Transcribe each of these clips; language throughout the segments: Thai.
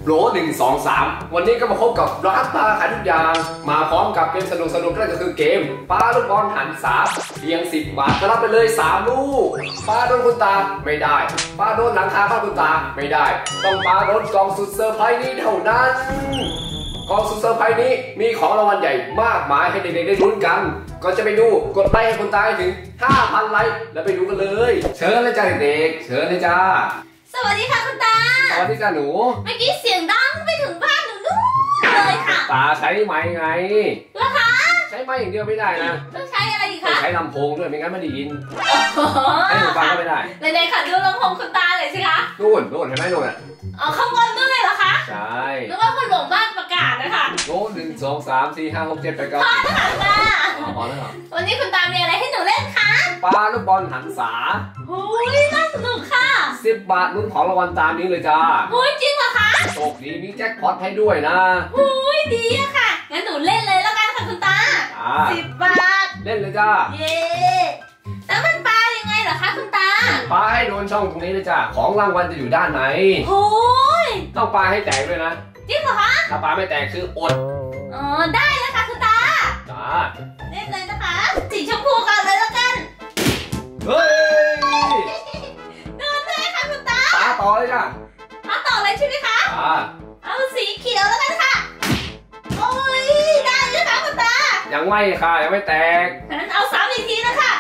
โหล1 2 3วันนี้ก็มาพบกับร้านปลาขายทุกอย่างมาพร้อมกับเกมสนุกนั่นก็คือเกมปลาลูกบอลหันษาเพียง10 บาทก็รับไปเลย3 ลูกปลาโดนคุณตาไม่ได้ปลาโดนหลังคาบ้านคุณตาไม่ได้ต้องปลาโดนกล่องสุดเซอร์ไพรส์นี้เท่านั้นกล่องสุดเซอร์ไพรส์นี้มีของรางวัลใหญ่มากมายให้เด็กๆได้ลุ้นกันก็จะไปดูกดไลค์ให้คุณตาถึง 5,000 ไลค์แล้วไปดูกันเลยเชิญเลยจ้าเด็กๆเชิญเลยจ้าสวัสดีค่ะคุณตาสวัสดีจ้าหนูเมื่อกี้เสียงดังไปถึงบ้านหนูนู่นเลยค่ะตาใช้ไม้ไงแล้วคะใช้ไม้อย่างเดียวไม่ได้นะต้องใช้อะไรอีกคะต้องใช้ลำโพงด้วยไม่งั้นไม่ได้ยินให้หนูฟังก็ไม่ได้ไหนๆค่ะดูลำโพงคุณตาเลยสิคะนู่นเห็นไหมนู่นอ่ะข้างบนนู่นเลยเหรอคะใช่นึกว่าคนหลงบ้านประกาศนะคะโน้1 2 3 4 5 6 7 8 9 พอแล้วค่ะตาพอแล้วเหรอวันนี้คุณตามีอะไรให้หนูเล่นคะปลาลูกบอลหันษาโอ้ยน่าสนุกค่ะ 10 บาทลุ้นของรางวัลตามนี้เลยจ้าโอ้ยจริงเหรอคะโชคดีมีแจ็คพอตให้ด้วยนะโอ้ยดีอะค่ะงั้นหนูเล่นเลยแล้วกันค่ะคุณตา10 บาทเล่นเลยจ้าเย้แล้วมันปลายังไงเหรอคะคุณตาปลาให้โดนช่องตรงนี้เลยจ้าของรางวัลจะอยู่ด้านไหนโอ้ยต้องปลาให้แตกด้วยนะจริงเหรอคะถ้าปลาไม่แตกคืออดได้แล้วค่ะคุณตาจ้าเล่นเลยนะคะสีชมพูก่อนเลยแล้วกันเฮ้ยโดนเลยค่ะคุณตาปลาต่อเลยจ้าปลาต่อเลยใช่ไหมคะเอาสีเขียวแล้วกันค่ะโอ้ยได้เลยค่ะคุณตายังไม่ค่ะยังไม่แตกงั้นเอา3 อีกทีนะคะ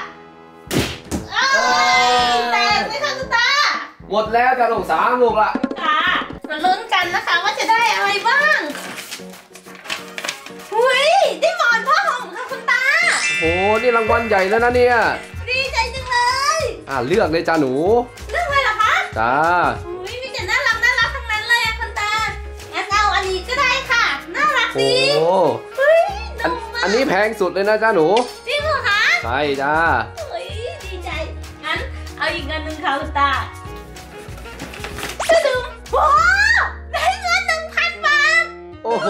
แตกเลยค่ะคุณตาหมดแล้วจะลง3 ลูกละค่ะมาลุ้นกันนะคะว่าจะได้อะไรบ้างอุ้ยได้หมอนผ้าห่มค่ะคุณตาโอ้นี่รางวัลใหญ่แล้วนะเนี่ยดีใจจังเลยเลือกเลยจ้าหนูเลือกเลยเหรอคะจ้าอุ้ยมีแต่น่ารักทั้งนั้นเลยคุณตางั้นเอาอันนี้ก็ได้ค่ะน่ารักดีโอ้อันนี้แพงสุดเลยนะจ้าหนูจริงเหรอคะใช่จ้าดีใจงั้นเอาอีกเงินหนึ่งค่ะคุณตาดูโอ้ได้เงิน1,000 บาทโอ้โห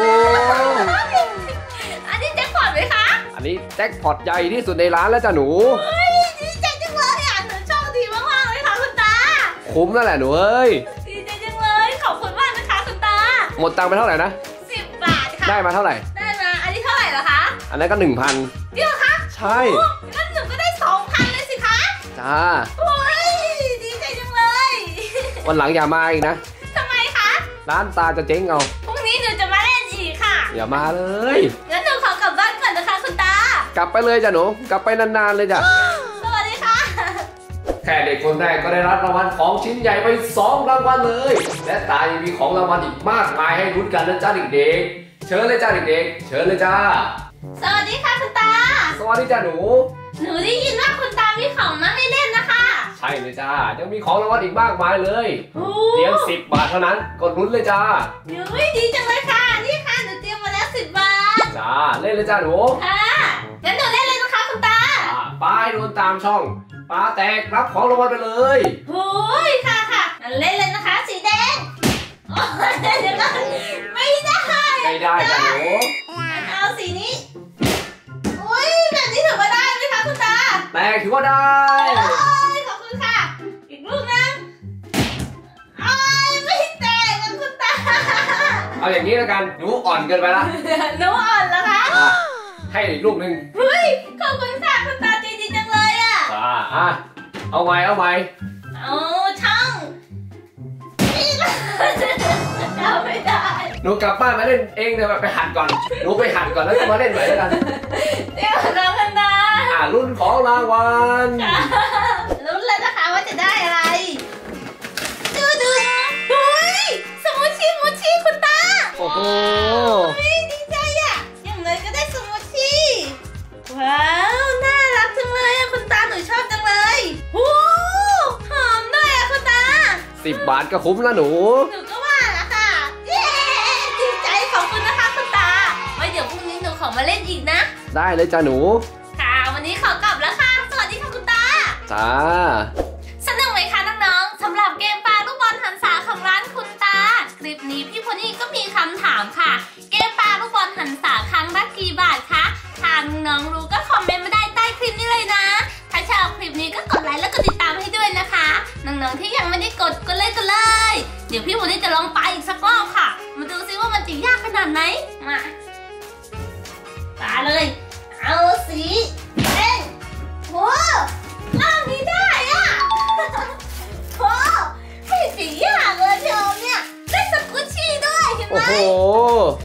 อันนี้แจ็คพอตไหมคะอันนี้แจ็คพอตใหญ่ที่สุดในร้านแล้วจ้าหนูดีใจจังเลยหนูโชคดีมากๆเลยค่ะคุณตาคุ้มแล้วแหละหนูเอ้ยดีใจจังเลยขอบคุณมากนะคะคุณตาหมดตังค์ไปเท่าไหร่นะ 10 บาทค่ะได้มาเท่าไหร่ได้มาอันนี้เท่าไหร่เหรอคะอันนั้นก็ 1,000 เดี๋ยวคะใช่งั้นหนูก็ได้ 2,000 เลยสิคะจ้าโอ้ยดีใจจังเลยวันหลังอย่ามาอีกนะทำไมคะร้านตาจะเจ๊งเอาพรุ่งนี้หนูจะมาเล่นอีกค่ะอย่ามาเลยงั้นหนูขอกลับบ้านก่อนนะคะคุณตากลับไปเลยจ้ะหนูกลับไปนานๆเลยจ้ะสวัสดีค่ะแค่เด็กคนแรกก็ได้รับรางวัลของชิ้นใหญ่ไป2 รางวัลเลยและตายังมีของรางวัลอีกมากมายให้ลุ้นกันนะจ้าเด็กๆเชิญเลยจ้าเด็กๆเชิญเลยจ้าสวัสดีค่ะคุณตาสวัสดีจ้าหนูได้ยินว่าคุณตามีของมาให้เล่นนะคะใช่เลยจ้ายังมีของรางวัลอีกมากมายเลยเพียง10 บาทเท่านั้นกดลุ้นเลยจ้าดีจังเลยค่ะนี่ค่ะหนูเตรียมมาแล้ว10 บาทจ้าเล่นเลยจ้าหนูค่ะงั้นหนูเล่นเลยนะคะคุณตาปลาโดนตามช่องปลาแตกรับของรางวัลไปเลยโอ้ยค่ะงั้นเล่นเลยนะคะสีแดงเดี๋ยวก่อนไม่ได้จ้าหนูเอาสีนี้อุ้ยแบบนี้ถือว่าได้ไหมคะคุณตาแตกถือว่าได้ขอบคุณค่ะอีกลูกนึงไม่แตกนะคุณตาเอาอย่างนี้แล้วกันหนูอ่อนเกินไปละหนูอ่อนแล้วคะให้อีกลูกนึงเฮ้ยขอบคุณค่ะคุณตาใจดีจังเลยเอาใหม่ช่างเอาไม่ได้หนูกลับบ้านมาเล่นเองเดี๋ยวไปหัดก่อนหนูไปหัดก่อนแล้วก็มาเล่นใหม่แล้วกันเดี๋ยวน้องกันนะรุ่นของรางวัลลุ้นเลยนะคะว่าจะได้อะไรดูเฮ้ยสมูทชี่คุณตาโอ้โหดีใจอย่างเลยก็ได้สมูทชี่ว้าวน่ารักจังเลยคุณตาหนูชอบจังเลยโอ้หอมด้วยคุณตา 10 บาทก็คุ้มแล้วหนูก็ว่าละค่ะเย้ดีใจขอบคุณนะคะคุณตาไว้เดี๋ยวพรุ่งนี้หนูขอมาเล่นอีกนะได้เลยจ้าหนูค่ะวันนี้ขอกลับแล้วค่ะสวัสดีค่ะคุณตาจ้าสนุกไหมคะน้องๆสำหรับเกมปลาลูกบอลหันษาของร้านคุณตาคลิปนี้พี่พนี่ก็มีคำถามค่ะเกมปลาลูกบอลหันษาครั้งละกี่บาทคะทางน้องรู้ก็คอมเมนต์มาได้ใต้คลิปนี้เลยนะถ้าชอบคลิปนี้ก็กดไลค์แล้วก็ติดตามให้ด้วยนะคะน้องๆที่ยังไม่ได้กดก็เลยเดี๋ยวพี่พนี่จะลองไปอีกสักรอบค่ะมาปาเลย